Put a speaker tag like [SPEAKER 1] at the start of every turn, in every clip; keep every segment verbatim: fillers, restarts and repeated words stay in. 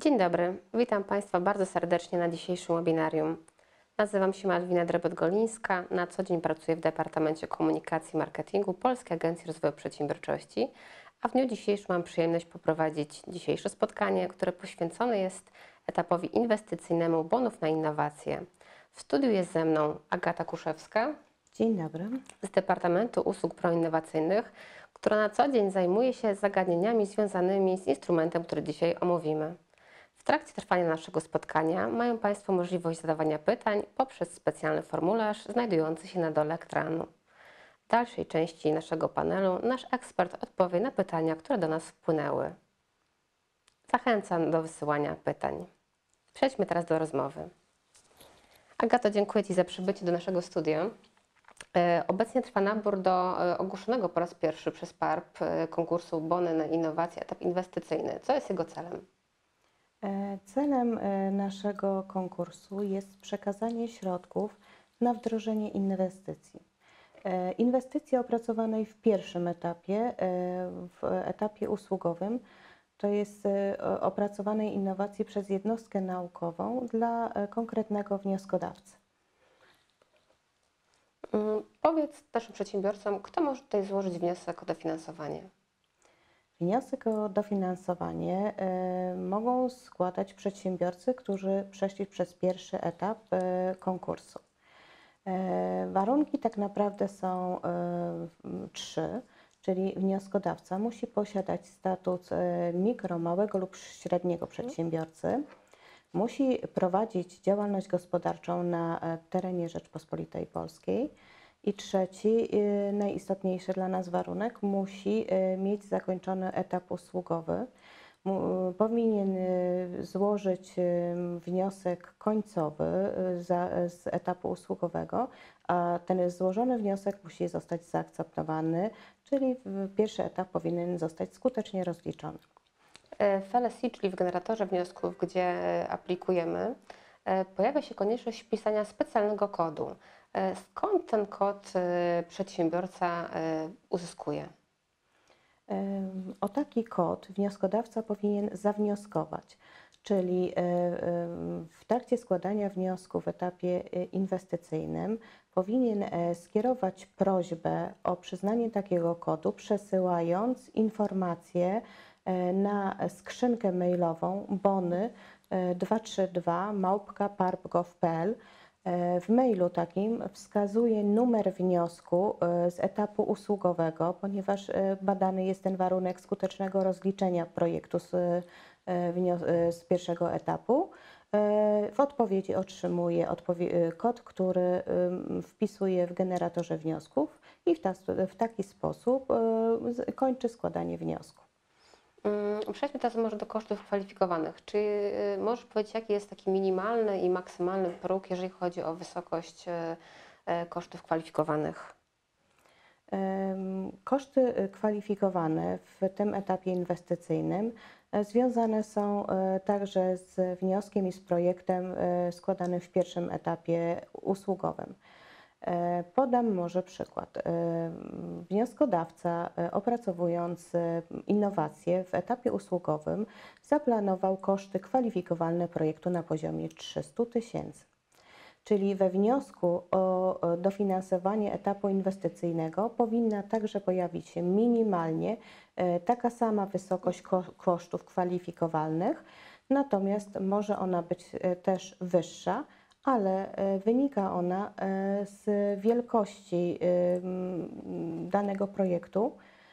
[SPEAKER 1] Dzień dobry, witam Państwa bardzo serdecznie na dzisiejszym webinarium. Nazywam się Malwina Drebet-Golińska, na co dzień pracuję w Departamencie Komunikacji i Marketingu Polskiej Agencji Rozwoju Przedsiębiorczości, a w dniu dzisiejszym mam przyjemność poprowadzić dzisiejsze spotkanie, które poświęcone jest etapowi inwestycyjnemu bonów na innowacje. W studiu jest ze mną Agata Kuszewska.
[SPEAKER 2] Dzień dobry.
[SPEAKER 1] Z Departamentu Usług Proinnowacyjnych, która na co dzień zajmuje się zagadnieniami związanymi z instrumentem, który dzisiaj omówimy. W trakcie trwania naszego spotkania mają Państwo możliwość zadawania pytań poprzez specjalny formularz znajdujący się na dole ekranu. W dalszej części naszego panelu nasz ekspert odpowie na pytania, które do nas wpłynęły. Zachęcam do wysyłania pytań. Przejdźmy teraz do rozmowy. Agato, dziękuję Ci za przybycie do naszego studia. Obecnie trwa nabór do ogłoszonego po raz pierwszy przez P A R P konkursu Bony na innowacje, etap inwestycyjny. Co jest jego celem?
[SPEAKER 2] Celem naszego konkursu jest przekazanie środków na wdrożenie inwestycji. Inwestycji opracowanej w pierwszym etapie, w etapie usługowym, to jest opracowanej innowacji przez jednostkę naukową dla konkretnego wnioskodawcy.
[SPEAKER 1] Powiedz naszym przedsiębiorcom, kto może tutaj złożyć wniosek o dofinansowanie?
[SPEAKER 2] Wniosek o dofinansowanie y, mogą składać przedsiębiorcy, którzy przeszli przez pierwszy etap y, konkursu. Y, warunki tak naprawdę są y, trzy, czyli wnioskodawca musi posiadać status y, mikro, małego lub średniego przedsiębiorcy, musi prowadzić działalność gospodarczą na terenie Rzeczpospolitej Polskiej. I trzeci, najistotniejszy dla nas warunek, musi mieć zakończony etap usługowy. Powinien złożyć wniosek końcowy z etapu usługowego, a ten złożony wniosek musi zostać zaakceptowany, czyli pierwszy etap powinien zostać skutecznie rozliczony.
[SPEAKER 1] W L S I, czyli w generatorze wniosków, gdzie aplikujemy, pojawia się konieczność wpisania specjalnego kodu. Skąd ten kod przedsiębiorca uzyskuje?
[SPEAKER 2] O taki kod wnioskodawca powinien zawnioskować, czyli w trakcie składania wniosku w etapie inwestycyjnym powinien skierować prośbę o przyznanie takiego kodu, przesyłając informację na skrzynkę mailową bony dwieście trzydzieści dwa małpka p a r p kropka gov kropka p l. W mailu takim wskazuje numer wniosku z etapu usługowego, ponieważ badany jest ten warunek skutecznego rozliczenia projektu z, z pierwszego etapu. W odpowiedzi otrzymuje odpowie kod, który wpisuje w generatorze wniosków i w, ta, w taki sposób kończy składanie wniosku.
[SPEAKER 1] Przejdźmy teraz może do kosztów kwalifikowanych. Czy możesz powiedzieć, jaki jest taki minimalny i maksymalny próg, jeżeli chodzi o wysokość kosztów kwalifikowanych?
[SPEAKER 2] Koszty kwalifikowane w tym etapie inwestycyjnym związane są także z wnioskiem i z projektem składanym w pierwszym etapie usługowym. Podam może przykład. Wnioskodawca, opracowując innowacje w etapie usługowym, zaplanował koszty kwalifikowalne projektu na poziomie trzysta tysięcy. Czyli we wniosku o dofinansowanie etapu inwestycyjnego powinna także pojawić się minimalnie taka sama wysokość kosztów kwalifikowalnych, natomiast może ona być też wyższa, ale wynika ona z wielkości danego projektu,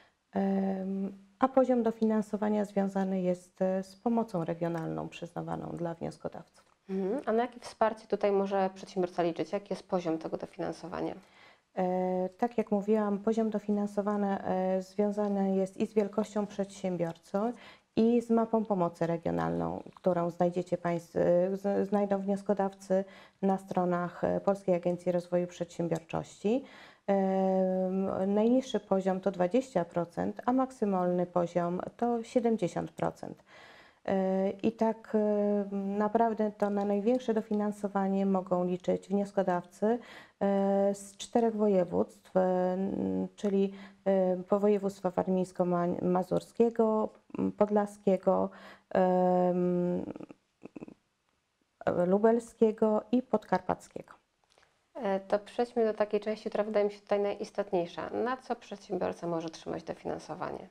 [SPEAKER 2] a poziom dofinansowania związany jest z pomocą regionalną przyznawaną dla wnioskodawców.
[SPEAKER 1] Mhm. A na jakie wsparcie tutaj może przedsiębiorca liczyć? Jaki jest poziom tego dofinansowania?
[SPEAKER 2] Tak jak mówiłam, poziom dofinansowania związany jest i z wielkością przedsiębiorcy, i z mapą pomocy regionalną, którą znajdziecie Państwo, znajdą wnioskodawcy na stronach Polskiej Agencji Rozwoju Przedsiębiorczości. Najniższy poziom to dwadzieścia procent, a maksymalny poziom to siedemdziesiąt procent. I tak naprawdę to na największe dofinansowanie mogą liczyć wnioskodawcy z czterech województw, czyli województwa warmińsko-mazurskiego, podlaskiego, lubelskiego i podkarpackiego.
[SPEAKER 1] E, To przejdźmy do takiej części, która wydaje mi się tutaj najistotniejsza. Na co przedsiębiorca może otrzymać dofinansowanie?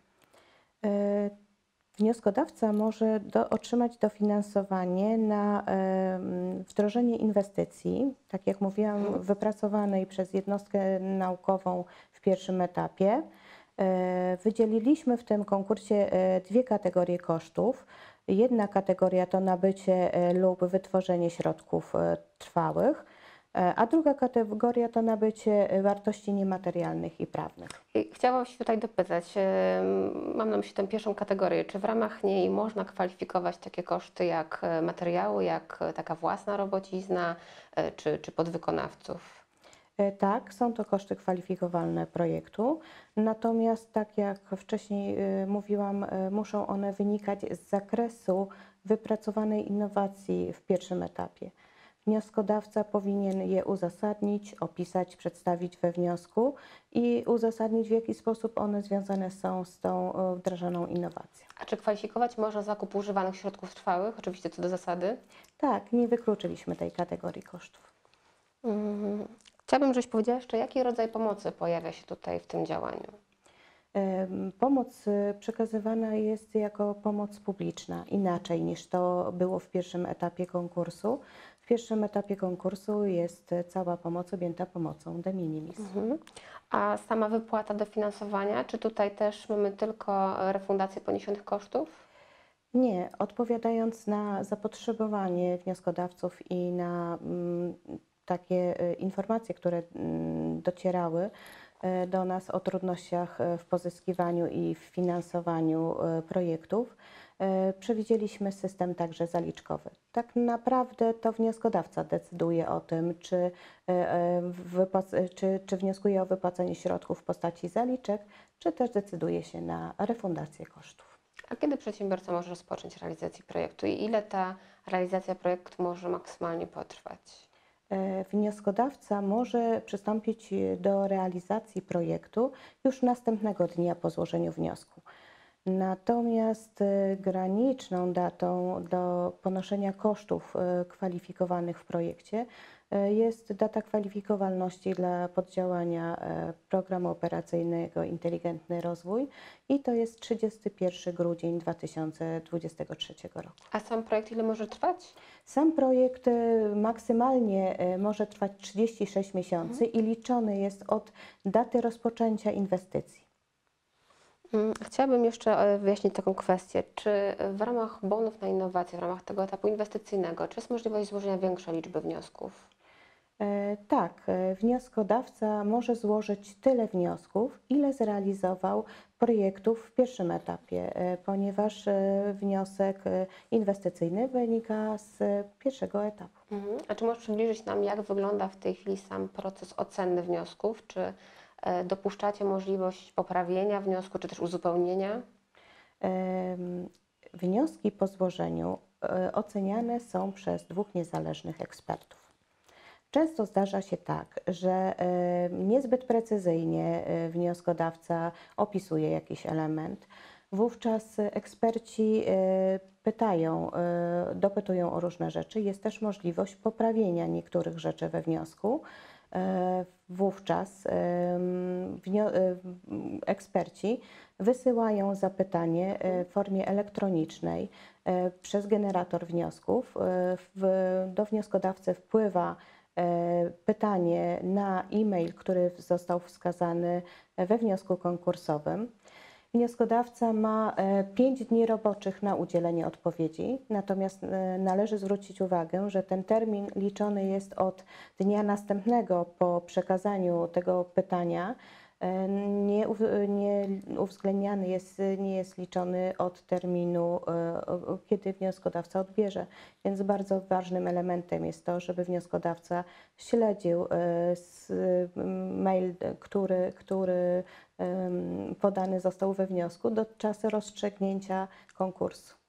[SPEAKER 2] E, Wnioskodawca może do, otrzymać dofinansowanie na e, wdrożenie inwestycji, tak jak mówiłam, wypracowanej przez jednostkę naukową w pierwszym etapie. E, wydzieliliśmy w tym konkursie e, dwie kategorie kosztów. Jedna kategoria to nabycie e, lub wytworzenie środków e, trwałych, e, a druga kategoria to nabycie wartości niematerialnych i prawnych.
[SPEAKER 1] I chciałabym się tutaj dopytać, em, mam na myśli tę pierwszą kategorię, czy w ramach niej można kwalifikować takie koszty jak e, materiały, jak e, taka własna robocizna, e, czy, czy podwykonawców?
[SPEAKER 2] E, Tak, są to koszty kwalifikowalne projektu, natomiast tak jak wcześniej e, mówiłam, e, muszą one wynikać z zakresu wypracowanej innowacji w pierwszym etapie. Wnioskodawca powinien je uzasadnić, opisać, przedstawić we wniosku i uzasadnić, w jaki sposób one związane są z tą e, wdrażaną innowacją.
[SPEAKER 1] A czy kwalifikować można zakup używanych środków trwałych, oczywiście co do zasady?
[SPEAKER 2] Tak, nie wykluczyliśmy tej kategorii kosztów.
[SPEAKER 1] Mhm. Chciałabym, żebyś powiedziała jeszcze, jaki rodzaj pomocy pojawia się tutaj w tym działaniu?
[SPEAKER 2] Em, Pomoc y, przekazywana jest jako pomoc publiczna, inaczej niż to było w pierwszym etapie konkursu. W pierwszym etapie konkursu jest y, cała pomoc objęta pomocą de minimis.
[SPEAKER 1] Mhm. A sama wypłata dofinansowania, czy tutaj też mamy tylko refundację poniesionych kosztów?
[SPEAKER 2] Nie, odpowiadając na zapotrzebowanie wnioskodawców i na mm, takie y, informacje, które mm, docierały y, do nas o trudnościach y, w pozyskiwaniu i w finansowaniu y, projektów, y, przewidzieliśmy system także zaliczkowy. Tak naprawdę to wnioskodawca decyduje o tym, czy, y, y, wypłac- czy, czy wnioskuje o wypłacenie środków w postaci zaliczek, czy też decyduje się na refundację kosztów.
[SPEAKER 1] A kiedy przedsiębiorca może rozpocząć realizację projektu i ile ta realizacja projektu może maksymalnie potrwać?
[SPEAKER 2] E, Wnioskodawca może przystąpić do realizacji projektu już następnego dnia po złożeniu wniosku. Natomiast e, graniczną datą do ponoszenia kosztów e, kwalifikowanych w projekcie e, jest data kwalifikowalności dla poddziałania e, programu operacyjnego Inteligentny Rozwój i to jest trzydziesty pierwszy grudzień dwa tysiące dwudziestego trzeciego roku.
[SPEAKER 1] A sam projekt ile może trwać?
[SPEAKER 2] Sam projekt e, maksymalnie e, może trwać trzydzieści sześć miesięcy i liczony jest od daty rozpoczęcia inwestycji.
[SPEAKER 1] Mm, Chciałabym jeszcze e, wyjaśnić taką kwestię. Czy w ramach bonów na innowacje, w ramach tego etapu inwestycyjnego, czy jest możliwość złożenia większej liczby wniosków?
[SPEAKER 2] E, Tak, e, wnioskodawca może złożyć tyle wniosków, ile zrealizował projektów w pierwszym etapie, e, ponieważ e, wniosek e, inwestycyjny wynika z pierwszego etapu.
[SPEAKER 1] Mhm. A czy możesz przybliżyć nam, jak wygląda w tej chwili sam proces oceny wniosków? Czy e, dopuszczacie możliwość poprawienia wniosku, czy też uzupełnienia?
[SPEAKER 2] Em, Wnioski po złożeniu e, oceniane są przez dwóch niezależnych ekspertów. Często zdarza się tak, że e, niezbyt precyzyjnie e, wnioskodawca opisuje jakiś element. Wówczas eksperci e, pytają, e, dopytują o różne rzeczy. Jest też możliwość poprawienia niektórych rzeczy we wniosku. E, Wówczas em, wnio- e, eksperci wysyłają zapytanie e, w formie elektronicznej e, przez generator wniosków. E, w- Do wnioskodawcy wpływa e, pytanie na e-mail, który został wskazany we wniosku konkursowym. Wnioskodawca ma pięć dni roboczych na udzielenie odpowiedzi, natomiast e, należy zwrócić uwagę, że ten termin liczony jest od dnia następnego po przekazaniu tego pytania. E, Nie, uw- nie uwzględniany jest, nie jest liczony od terminu, e, o- o- kiedy wnioskodawca odbierze. Więc bardzo ważnym elementem jest to, żeby wnioskodawca śledził e, s- m, mail, który, który em, podany został we wniosku do czasu rozstrzygnięcia konkursu.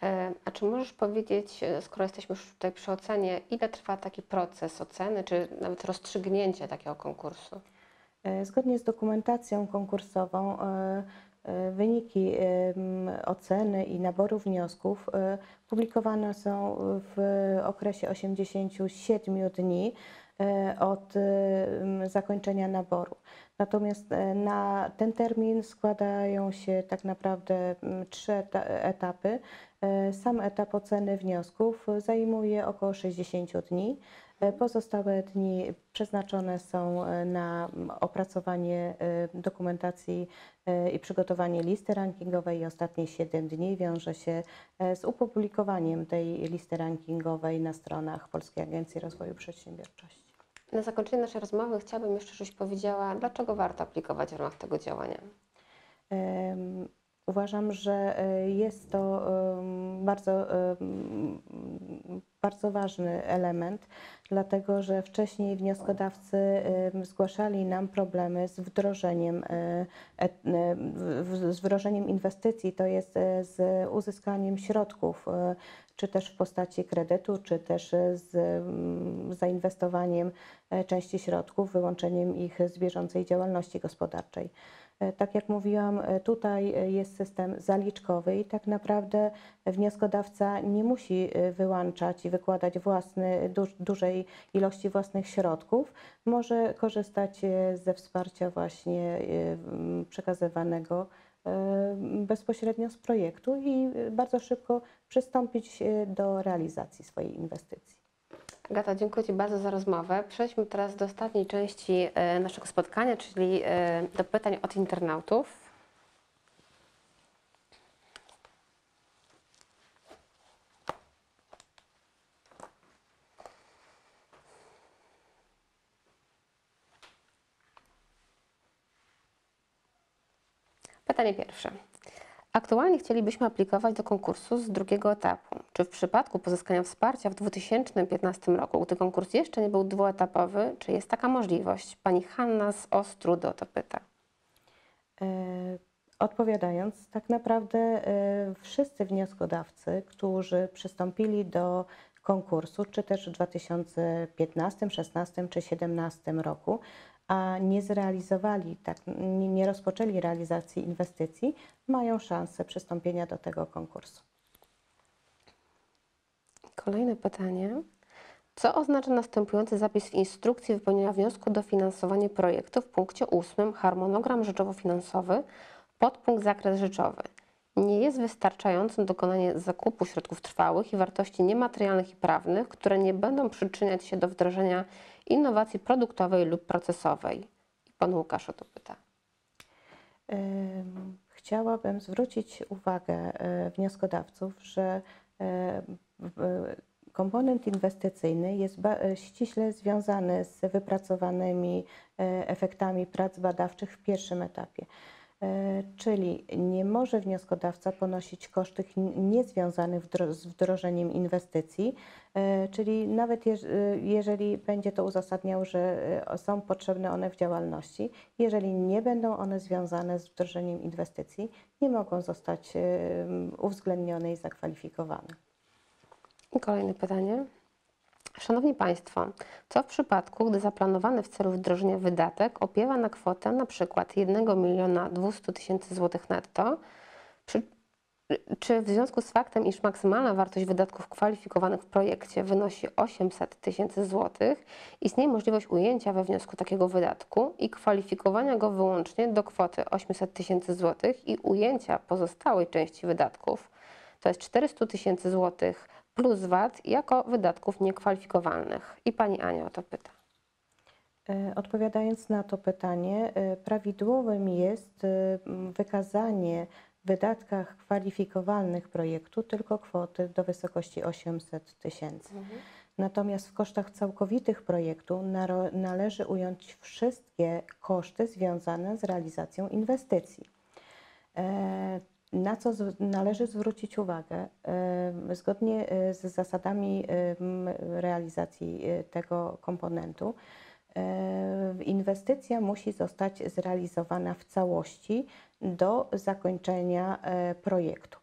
[SPEAKER 1] E, A czy możesz powiedzieć, e, skoro jesteśmy już tutaj przy ocenie, ile trwa taki proces oceny, czy nawet rozstrzygnięcia takiego konkursu?
[SPEAKER 2] E, Zgodnie z dokumentacją konkursową e, e, wyniki em, oceny i naboru wniosków e, publikowane są w okresie osiemdziesięciu siedmiu dni e, od em, zakończenia naboru. Natomiast e, na ten termin składają się tak naprawdę m, trzy eta- etapy. E, Sam etap oceny wniosków zajmuje około sześćdziesięciu dni. E, Pozostałe dni przeznaczone są e, na mm, opracowanie e, dokumentacji e, i przygotowanie listy rankingowej i ostatnie siedem dni wiąże się e, z opublikowaniem tej listy rankingowej na stronach Polskiej Agencji Rozwoju Przedsiębiorczości.
[SPEAKER 1] Na zakończenie naszej rozmowy chciałabym jeszcze, żebyś powiedziała, dlaczego warto aplikować w ramach tego działania.
[SPEAKER 2] Em, Uważam, że e, jest to em, bardzo, em, bardzo ważny element, dlatego że wcześniej wnioskodawcy em, zgłaszali nam problemy z wdrożeniem, e, e, w- z wdrożeniem inwestycji, to jest e, z uzyskaniem środków, e, czy też w postaci kredytu, czy też e, z mm, zainwestowaniem e, części środków, wyłączeniem ich z bieżącej działalności gospodarczej. E, Tak jak mówiłam, e, tutaj e, jest system zaliczkowy i tak naprawdę wnioskodawca nie musi e, wyłączać i wykładać własny, duż, dużej ilości własnych środków. Może korzystać e, ze wsparcia właśnie e, m, przekazywanego e, bezpośrednio z projektu i e, bardzo szybko przystąpić e, do realizacji swojej inwestycji.
[SPEAKER 1] Agata, dziękuję Ci bardzo za rozmowę. Przejdźmy teraz do ostatniej części e, naszego spotkania, czyli e, do pytań od internautów. Pytanie pierwsze. Aktualnie chcielibyśmy aplikować do konkursu z drugiego etapu. Czy w przypadku pozyskania wsparcia w dwa tysiące piętnastym roku, gdy konkurs jeszcze nie był dwuetapowy, czy jest taka możliwość? Pani Hanna z Ostrudo to pyta.
[SPEAKER 2] E, Odpowiadając, tak naprawdę e, wszyscy wnioskodawcy, którzy przystąpili do konkursu, czy też w dwa tysiące piętnastym, szesnastym czy siedemnastym roku, a nie zrealizowali, tak, nie, nie rozpoczęli realizacji inwestycji, mają szansę przystąpienia do tego konkursu.
[SPEAKER 1] Kolejne pytanie. Co oznacza następujący zapis w instrukcji wypełnienia wniosku do finansowania projektu w punkcie ósmym harmonogram rzeczowo-finansowy, podpunkt zakres rzeczowy? Nie jest wystarczającym dokonanie zakupu środków trwałych i wartości niematerialnych i prawnych, które nie będą przyczyniać się do wdrożenia innowacji produktowej lub procesowej. I pan Łukasz o to pyta.
[SPEAKER 2] Ym, Chciałabym zwrócić uwagę e, wnioskodawców, że e, w- komponent inwestycyjny jest ba- e, ściśle związany z wypracowanymi e, efektami prac badawczych w pierwszym etapie. E, Czyli nie może wnioskodawca ponosić kosztów n- niezwiązanych wdro- z wdrożeniem inwestycji, e, czyli nawet jeż- e, jeżeli będzie to uzasadniał, że e, są potrzebne one w działalności, jeżeli nie będą one związane z wdrożeniem inwestycji, nie mogą zostać e, uwzględnione i zakwalifikowane.
[SPEAKER 1] I kolejne pytanie. Szanowni Państwo, co w przypadku, gdy zaplanowany w celu wdrożenia wydatek opiewa na kwotę na przykład jeden milion dwieście tysięcy złotych netto, przy, czy w związku z faktem, iż maksymalna wartość wydatków kwalifikowanych w projekcie wynosi osiemset tysięcy złotych, istnieje możliwość ujęcia we wniosku takiego wydatku i kwalifikowania go wyłącznie do kwoty osiemset tysięcy złotych i ujęcia pozostałej części wydatków, to jest czterysta tysięcy złotych plus V A T, jako wydatków niekwalifikowalnych? I pani Ania o to pyta.
[SPEAKER 2] E, Odpowiadając na to pytanie, e, prawidłowym jest e, m, wykazanie w wydatkach kwalifikowalnych projektu tylko kwoty do wysokości osiemset tysięcy. Natomiast w kosztach całkowitych projektu naro- należy ująć wszystkie koszty związane z realizacją inwestycji. E, Na co z- należy zwrócić uwagę? E, Zgodnie e, z zasadami e, m, realizacji e, tego komponentu, e, inwestycja musi zostać zrealizowana w całości do zakończenia e, projektu.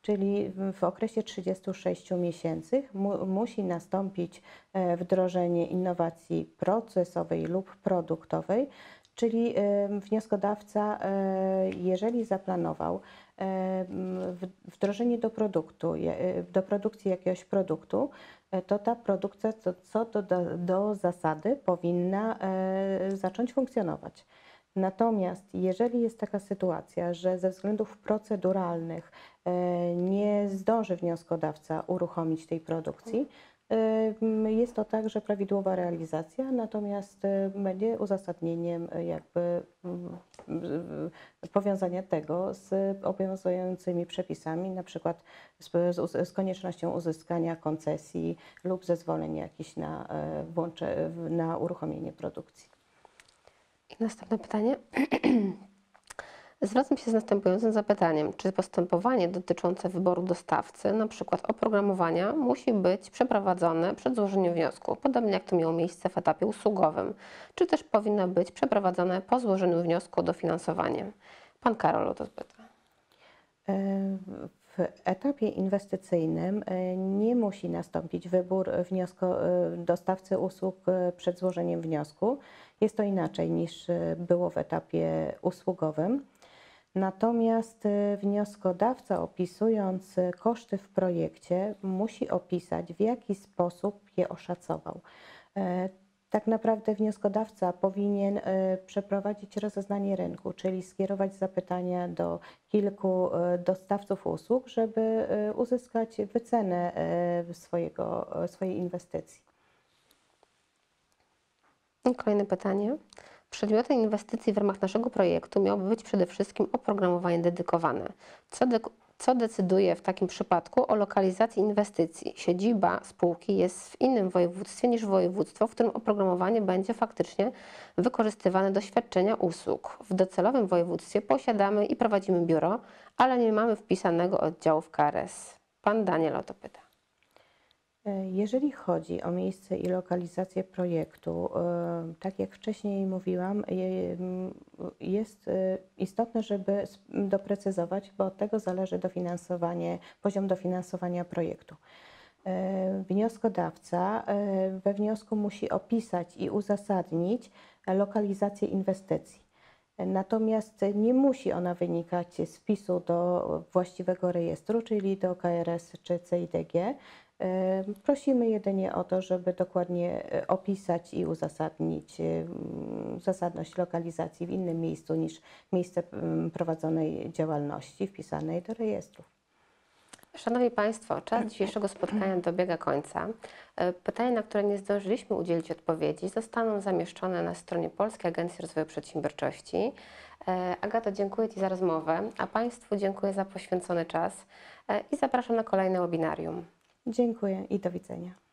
[SPEAKER 2] czyli w w okresie trzydziestu sześciu miesięcy mu, musi nastąpić e, wdrożenie innowacji procesowej lub produktowej, czyli e, wnioskodawca, e, jeżeli zaplanował e, w- wdrożenie do produktu, je- e, do produkcji jakiegoś produktu, e, to ta produkcja co, co do, do, do zasady powinna e, zacząć funkcjonować. Natomiast jeżeli jest taka sytuacja, że ze względów proceduralnych e, nie zdąży wnioskodawca uruchomić tej produkcji, e, m, jest to także prawidłowa realizacja, natomiast e, będzie uzasadnieniem e, jakby mm, w- powiązania tego z obowiązującymi przepisami, na przykład z, z, uz- z koniecznością uzyskania koncesji lub zezwoleń jakichś na, e, włącze, na uruchomienie produkcji.
[SPEAKER 1] I następne pytanie. Zwracam się z następującym zapytaniem. Czy postępowanie dotyczące wyboru dostawcy, na przykład oprogramowania, musi być przeprowadzone przed złożeniem wniosku, podobnie jak to miało miejsce w etapie usługowym, czy też powinno być przeprowadzone po złożeniu wniosku o dofinansowanie? Pan Karol o to pyta.
[SPEAKER 2] W etapie inwestycyjnym e, nie musi nastąpić wybór wniosko, e, dostawcy usług e, przed złożeniem wniosku. Jest to inaczej niż e, było w etapie usługowym. Natomiast e, wnioskodawca, opisując e, koszty w projekcie, musi opisać, w jaki sposób je oszacował. E, Tak naprawdę wnioskodawca powinien e, przeprowadzić rozeznanie rynku, czyli skierować zapytania do kilku e, dostawców usług, żeby e, uzyskać wycenę e, swojego, e, swojej inwestycji.
[SPEAKER 1] I kolejne pytanie. Przedmiotem inwestycji w ramach naszego projektu miałoby być przede wszystkim oprogramowanie dedykowane. Co, de co decyduje w takim przypadku o lokalizacji inwestycji? Siedziba spółki jest w innym województwie niż województwo, w którym oprogramowanie będzie faktycznie wykorzystywane do świadczenia usług. W docelowym województwie posiadamy i prowadzimy biuro, ale nie mamy wpisanego oddziału w K R S. Pan Daniel o to pyta.
[SPEAKER 2] E, Jeżeli chodzi o miejsce i lokalizację projektu, e, tak jak wcześniej mówiłam, je- m, jest e, istotne, żeby s- doprecyzować, bo od tego zależy dofinansowanie, poziom dofinansowania projektu. E, Wnioskodawca e, we wniosku musi opisać i uzasadnić lokalizację inwestycji. Natomiast nie musi ona wynikać z wpisu do właściwego rejestru, czyli do K R S czy C I D G. E, Prosimy jedynie o to, żeby dokładnie e, opisać i uzasadnić em, zasadność lokalizacji w innym miejscu niż miejsce em, prowadzonej działalności wpisanej do rejestru.
[SPEAKER 1] Szanowni Państwo, czas dzisiejszego spotkania dobiega końca. E, Pytania, na które nie zdążyliśmy udzielić odpowiedzi, zostaną zamieszczone na stronie Polskiej Agencji Rozwoju Przedsiębiorczości. E, Agato, dziękuję Ci za rozmowę, a Państwu dziękuję za poświęcony czas e, i zapraszam na kolejne webinarium.
[SPEAKER 2] Dziękuję i do widzenia.